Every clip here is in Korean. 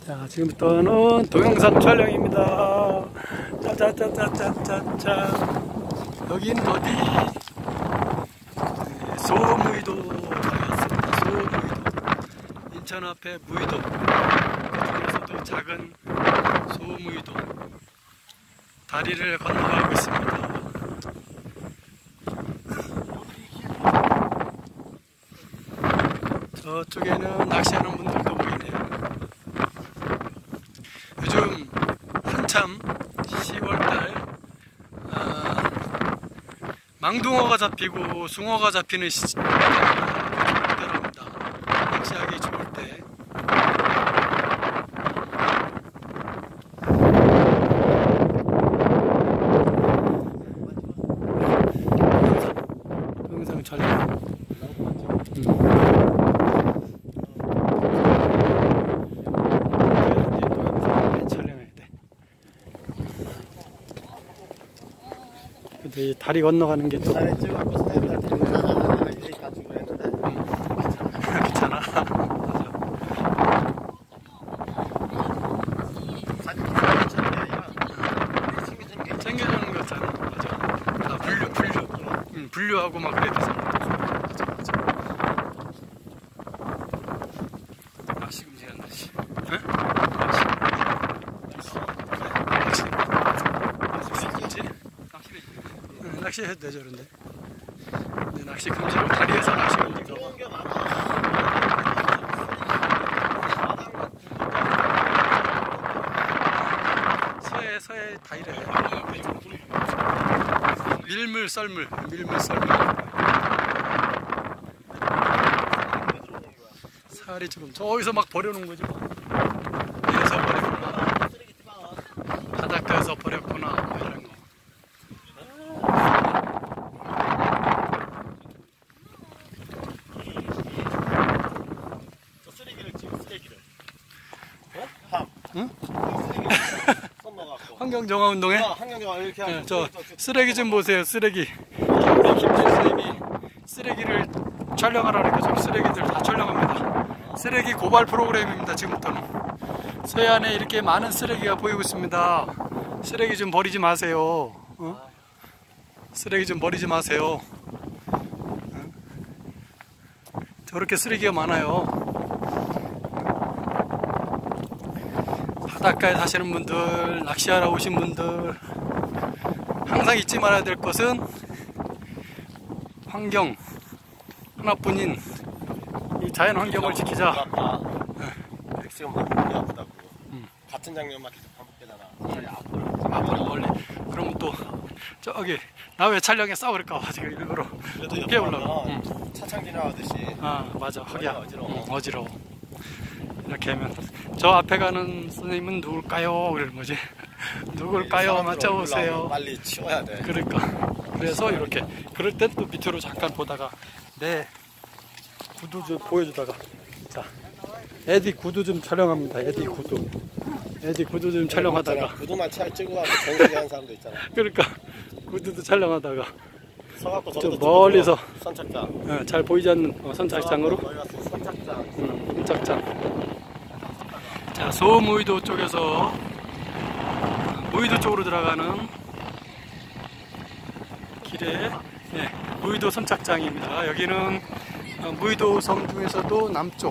자, 지금부터는 동영상 촬영입니다. 짜자자자자자자. 여긴 어디? 네, 소무이도 가겠습니다. 소무이도. 인천 앞에 무이도. 그중에서도 작은 소무이도. 다리를 건너가고 있습니다. 저쪽에는 낚시하는 분들도 보이네요. 요즘 한참 10월달 망둥어가 잡히고 숭어가 잡히는 시절입니다. 낚시하기 좋을 때. 동영상 촬영. 이 다리 건너가는 게 또 귀찮아. 챙겨주는 거잖아. 맞아. 아, 분류하고 막 그래야 되잖아. 낚시 금지한 낚시. 응? 낚시 해도 되죠, 그런데. 근데 낚시 금지로 다리에서 낚시 금지로. 서해 다 이래. 밀물, 썰물. 살이 지금 저기서 막 버려놓은 거지. 이래서 버렸구나. 바닷가에서 버렸구나. 뭐 이런 거. 응? 환경정화운동에? 환경정화 이렇게 하고. 저 쓰레기 좀 보세요. 쓰레기. 김선생님이 쓰레기를 촬영하라니까 저기 쓰레기들 다 촬영합니다. 쓰레기 고발 프로그램입니다. 지금부터는. 서해안에 이렇게 많은 쓰레기가 보이고 있습니다. 쓰레기 좀 버리지 마세요. 어? 쓰레기 좀 버리지 마세요. 어? 저렇게 쓰레기가 많아요. 바닷가에 사시는 분들, 낚시하러 오신 분들, 항상 잊지 말아야 될 것은 환경 하나뿐인 이 자연 환경을 지키자. 지금 머리 아프다고. 같은 장면만 계속 반복되잖아. 앞으로 멀리. 그럼 또 저기 나 왜 촬영했어? 그럴까 봐 지금 일부러 높게 올라가. 차창 지나가듯이. 아 맞아. 하기야. 어지러워. 이렇게 하면 저 앞에 가는 선생님은 누굴까요? 그러는 거지. 누굴까요? 맞춰보세요. 빨리 치워야 돼. 그러니까. 그래서 이렇게. 그럴 땐 또 밑으로 잠깐 보다가 내 구두 좀 보여주다가. 자, 에디 구두 좀 촬영합니다. 에디 구두 좀 촬영하다가. 구두만 찍고 가서 전시회 하는 사람도 있잖아. 그러니까 구두도 촬영하다가. 서갖고 좀 멀리서 선착장. 잘 보이지 않는 선착장으로. 선착장. 자, 소무이도 쪽에서 무이도 쪽으로 들어가는 길에 무이도 선착장입니다. 여기는 무이도 섬 중에서도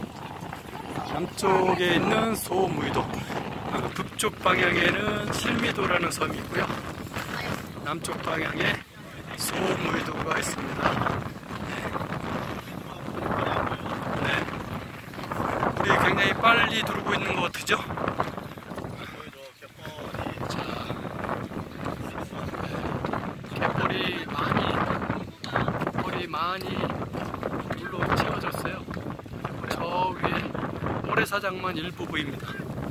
남쪽에 있는 소무이도, 북쪽 방향에는 실미도라는 섬이 있고요. 남쪽 방향에 소무이도가 있습니다. 우리 굉장히 빨리 두르고 있는 것 같으죠? 자, 갯벌이 많이 물로 채워졌어요. 저 위에 모래사장만 일부 보입니다.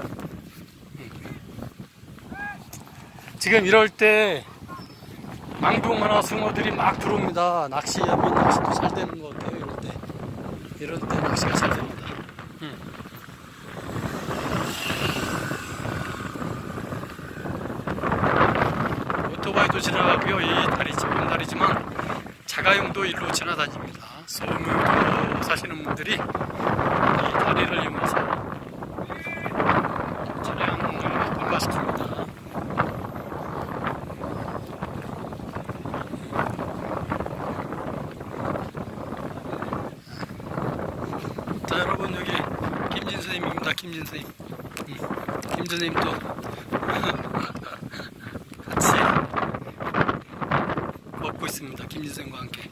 지금 이럴 때 망둥어나 숭어들이 막 들어옵니다. 낚시하면 낚시도 잘 되는 것 같아요. 이럴 때 낚시가 잘 됩니다. 오토바이도 지나가고요. 이 다리 작은 다리지만 자가용도 일로 지나다닙니다. 소무이도 사시는 분들이 이 다리를 이용해서 자, 여러분, 여기 김진 선생님입니다. 김진 선생님. 김 선생님도 같이 먹고 있습니다. 김진 선생님과 함께.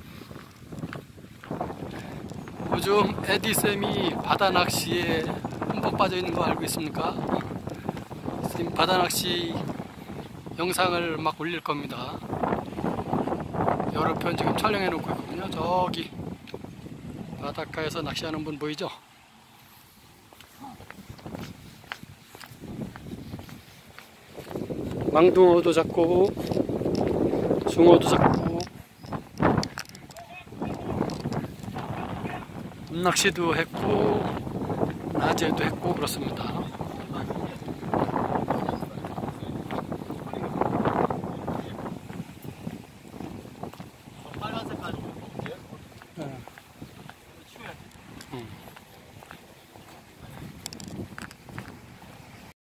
요즘 에디쌤이 바다 낚시에 흠뻑 빠져 있는 거 알고 있습니까? 지금 바다 낚시 영상을 막 올릴 겁니다. 여러 편 지금 촬영해 놓고 있거든요. 저기 바닷가에서 낚시하는 분 보이죠? 망둥어도 잡고 숭어도 잡고 낚시도 했고 낮에도 했고 그렇습니다. 빨간 색깔.